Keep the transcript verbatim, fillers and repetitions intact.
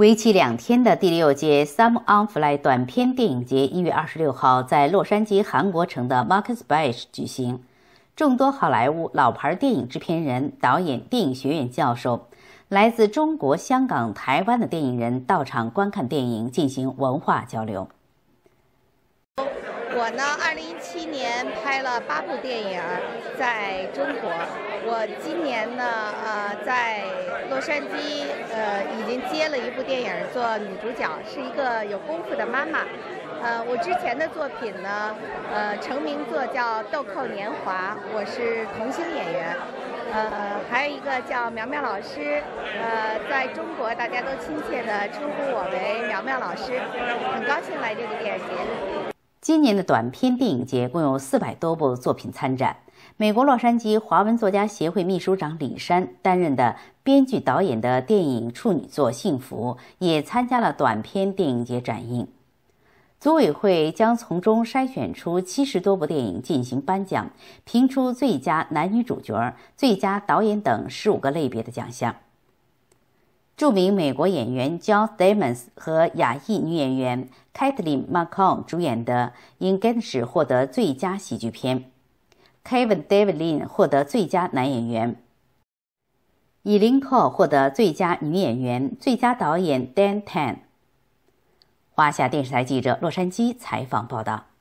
为期两天的第六届 Summer on Fly 短片电影节一月二十六号在洛杉矶韩国城的 Marcus Bash 举行。众多好莱坞老牌电影制片人、导演、电影学院教授，来自中国、香港、台湾的电影人到场观看电影，进行文化交流。 我呢，二零一七年拍了八部电影，在中国。我今年呢，呃，在洛杉矶，呃，已经接了一部电影做女主角，是一个有功夫的妈妈。呃，我之前的作品呢，呃，成名作叫《豆蔻年华》，我是童星演员。呃，还有一个叫苗苗老师，呃，在中国大家都亲切地称呼我为苗苗老师，很高兴来这个电影节。 今年的短片电影节共有四百多部作品参展。美国洛杉矶华文作家协会秘书长李珊担任的编剧导演的电影处女作《幸福》也参加了短片电影节展映。组委会将从中筛选出七十多部电影进行颁奖，评出最佳男女主角、最佳导演等十五个类别的奖项。著名美国演员 John Stamos 和亚裔女演员 Kathleen McCall 主演的《Engage》获得最佳喜剧片。Kevin David Lin 获得最佳男演员 ，Eileen Cole 获得最佳女演员，最佳导演 Dan Tan。华夏电视台记者洛杉矶采访报道。